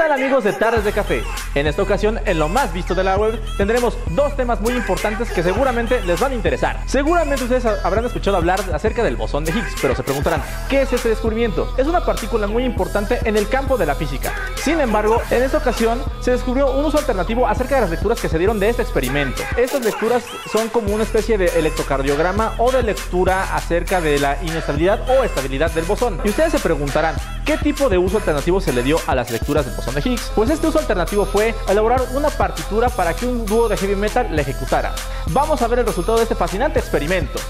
tal, amigos de Tardes de Café? En esta ocasión, en lo más visto de la web, tendremos dos temas muy importantes que seguramente les van a interesar. Seguramente ustedes habrán escuchado hablar acerca del bosón de Higgs, pero se preguntarán, ¿qué es este descubrimiento? Es una partícula muy importante en el campo de la física. Sin embargo, en esta ocasión se descubrió un uso alternativo acerca de las lecturas que se dieron de este experimento. Estas lecturas son como una especie de electrocardiograma o de lectura acerca de la inestabilidad o estabilidad del bosón. Y ustedes se preguntarán, ¿qué tipo de uso alternativo se le dio a las lecturas del bosón de Higgs? Pues este uso alternativo fue elaborar una partitura para que un dúo de heavy metal la ejecutara. Vamos a ver el resultado de este fascinante experimento.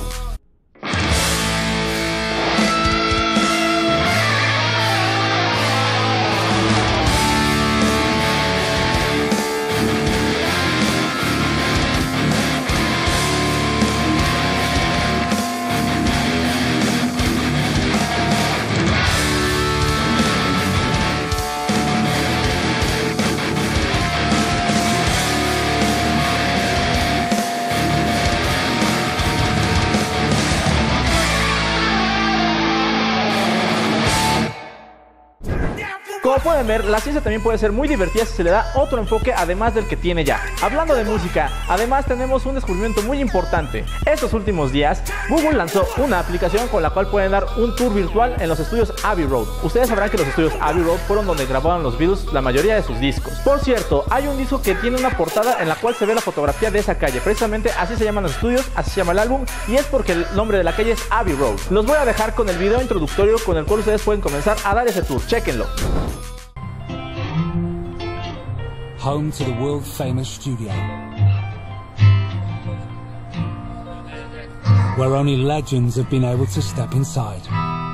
Como pueden ver, la ciencia también puede ser muy divertida si se le da otro enfoque además del que tiene ya. Hablando de música, además tenemos un descubrimiento muy importante. Estos últimos días, Google lanzó una aplicación con la cual pueden dar un tour virtual en los estudios Abbey Road. Ustedes sabrán que los estudios Abbey Road fueron donde grabaron los Beatles la mayoría de sus discos. Por cierto, hay un disco que tiene una portada en la cual se ve la fotografía de esa calle. Precisamente así se llaman los estudios, así se llama el álbum, y es porque el nombre de la calle es Abbey Road. Los voy a dejar con el video introductorio con el cual ustedes pueden comenzar a dar ese tour. Chéquenlo. Home to the world-famous studio, where only legends have been able to step inside.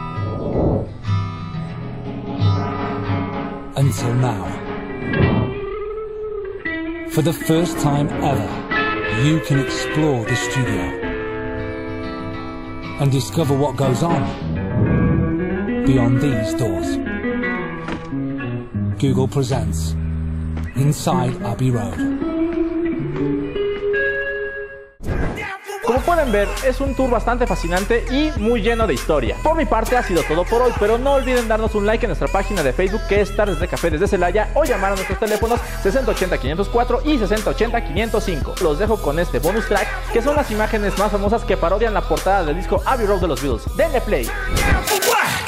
Until now. For the first time ever, you can explore the studio and discover what goes on beyond these doors. Google presents Inside Abbey Road. Como pueden ver, es un tour bastante fascinante y muy lleno de historia. Por mi parte ha sido todo por hoy, pero no olviden darnos un like en nuestra página de Facebook, que es Tardes de Café desde Celaya, o llamar a nuestros teléfonos 6080-504 y 6080-505. Los dejo con este bonus track, que son las imágenes más famosas que parodian la portada del disco Abbey Road de los Beatles. ¡Denle play!